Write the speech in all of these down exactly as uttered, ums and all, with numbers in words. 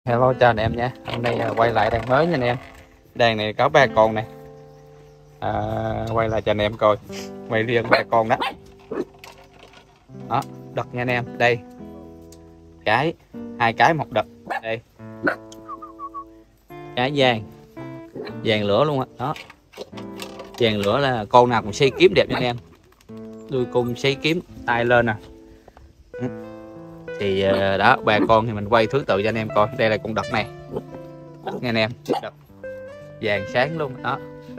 Hello chào anh em nha. Hôm nay à, quay lại đàn mới nha anh em. Đàn này có ba con này. À, quay lại cho anh em coi. Quay riêng ba con đó. Đó, đực nha anh em. Đây. Cái hai cái một đực. Đây. Cái vàng. Vàng lửa luôn á. Đó. Vàng lửa là con nào cũng xây kiếm đẹp nha anh em. Đuôi cung xây kiếm, tay lên nè. Thì đó, ba con thì mình quay thứ tự cho anh em coi. Đây là con đực này. Đực nha anh em. Đực vàng sáng luôn đó,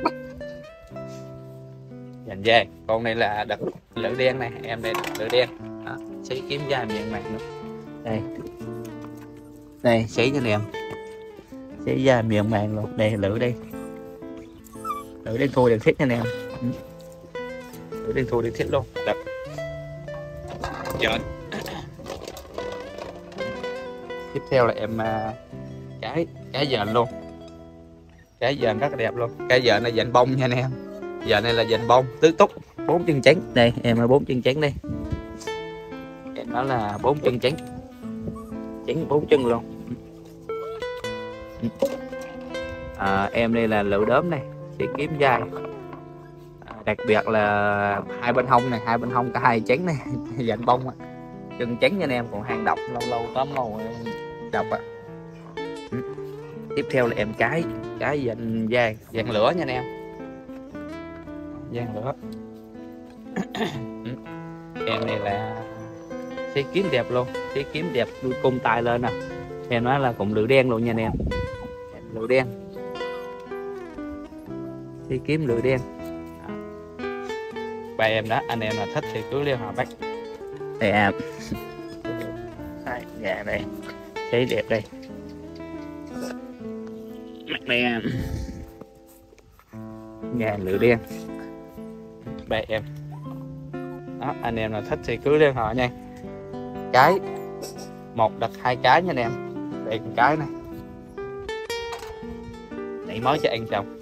vàng vàng. Con này là đực lửa đen này em, đây lửa đen đó, xí kiếm da miệng mặt nữa. Đây đây xí cho anh em, xí da miệng màng luôn. Đây lửa đi, lửa đen thui đen thiết nha anh em. Lửa đen thui đen thiết luôn. Đực trên. Tiếp theo là em cái cái dền luôn. Cái dền rất là đẹp luôn. Cái dền này dền bông nha anh em. Giờ này là dền bông tứ túc, bốn chân trắng. Đây em là bốn chân trắng đây. Em nói là bốn chân trắng, trắng bốn chân luôn. À, em đây là lựu đốm này, chỉ kiếm dai. À, đặc biệt là hai bên hông này, hai bên hông cả hai trắng này, dền bông á. Chân trắng nha anh em, còn hang độc lâu lâu tóm lâu độc á. Tiếp theo là em cái cái dàn vàng vàng lửa nha anh em, vàng lửa. Em này là xí kiếm đẹp luôn, xí kiếm đẹp, đuôi cung tay lên nè. Em nói là cũng lửa đen luôn nha anh em, lửa đen, xí kiếm lửa đen. Ba em đó, anh em là thích thì cứ liên hệ bắt. Đây em, dạ đây, xí đẹp đây. Mắt đây em, ngàn lửa đen. Ba em đó, anh em là thích thì cứ liên hệ nha. Cái một đặt hai cái nha anh em. Đây con cái này nãy mới cho ăn chồng.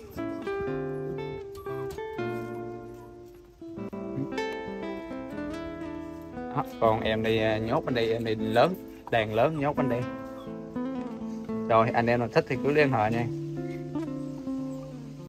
Đó, còn em đi nhốt bên đây, em đi lớn, đàn lớn nhốt bên đây. Rồi anh em là thích thì cứ liên hệ nha.